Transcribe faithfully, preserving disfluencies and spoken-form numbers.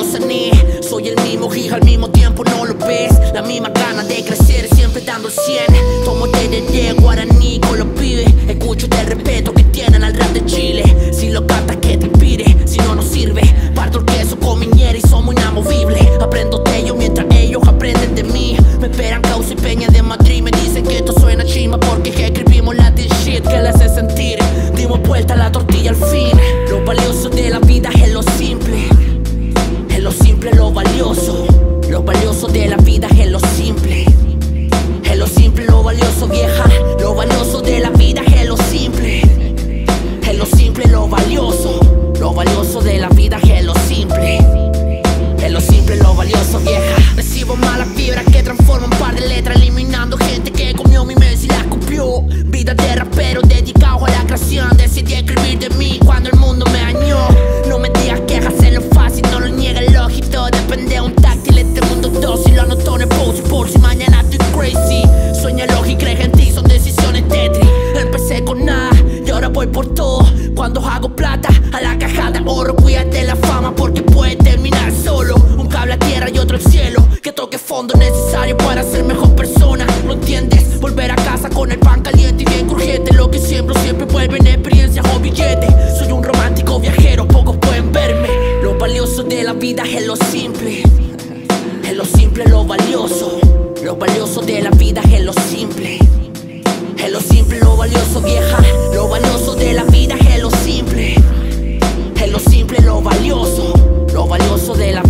sané. Soy el mismo hija, al mismo tiempo no lo ves. La misma gana de crecer, siempre dando el cien. Tomo té de guaraní con los pibes. Escucho del respeto que tienen al rap de Chile. Si lo cantas que te inspire, si no, no sirve. Parto el queso con mi ñera y somos inamovibles. Aprendo de ellos mientras ellos aprenden de mí. Me esperan Causa y Peña de Madrid. Me dicen que esto suena chimba porque escribimos Latin shit que les hace sentir. Dimos vuelta a la tortilla al fin. Lo valioso de la vida es lo simple. Es lo simple, lo valioso. Lo valioso de la vida es lo simple. Es lo simple, lo valioso, vieja. Lo valioso de la vida es lo simple. Es lo simple, lo valioso. Lo valioso de la vida es lo simple. Es lo simple, lo valioso, vieja. Recibo malas fibras que transforman un par de letras, eliminando gente que comió mi mes y la copió. Vida de rapero dedicado a la creación. Decidí escribir de mí cuando el mundo me dañó. No me digas que hacerlo fácil, no lo niega el ojito. Depende de un táctil, este mundo dócil. Lo anoto en el post por si mañana estoy crazy. Sueña y cree en ti, son decisiones Tetris. Empecé con nada y ahora voy por todo. Cuando hago plata, a la caja de oro. Cuídate la fama porque puede terminar solo. Un cable a tierra y otro al cielo. Que toque fondo necesario para ser mejor persona. ¿Lo entiendes? Volver a casa con el pan caliente y bien crujiente. Lo que siembro siempre vuelve en experiencias o billetes. Soy un romántico viajero, pocos pueden verme. Lo valioso de la vida es lo simple. Es lo simple, lo valioso. Lo valioso de la vida es lo simple. Es lo simple, lo valioso, vieja. Lo valioso de la vida es lo simple. Es lo simple, lo valioso. Lo valioso de la vida